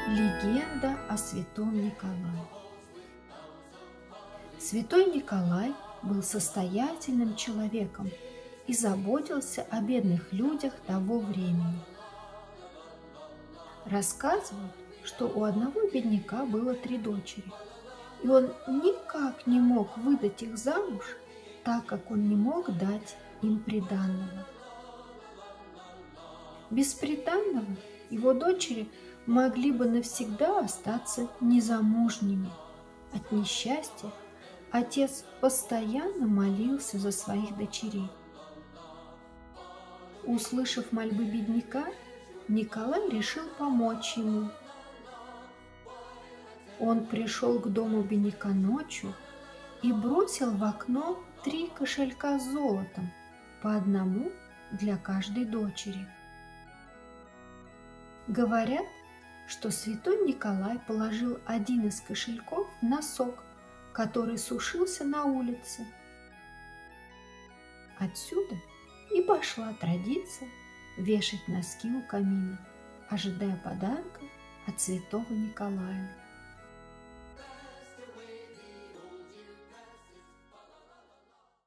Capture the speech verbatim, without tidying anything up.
Легенда о святом Николае. Святой Николай был состоятельным человеком и заботился о бедных людях того времени. Рассказывают, что у одного бедняка было три дочери, и он никак не мог выдать их замуж, так как он не мог дать им приданого. Без приданого его дочери могли бы навсегда остаться незамужними. От несчастья отец постоянно молился за своих дочерей. Услышав мольбы бедняка, Николай решил помочь ему. Он пришел к дому бедняка ночью и бросил в окно три кошелька с золотом, по одному для каждой дочери. Говорят, что святой Николай положил один из кошельков в носок, который сушился на улице. Отсюда и пошла традиция вешать носки у камина, ожидая подарка от святого Николая.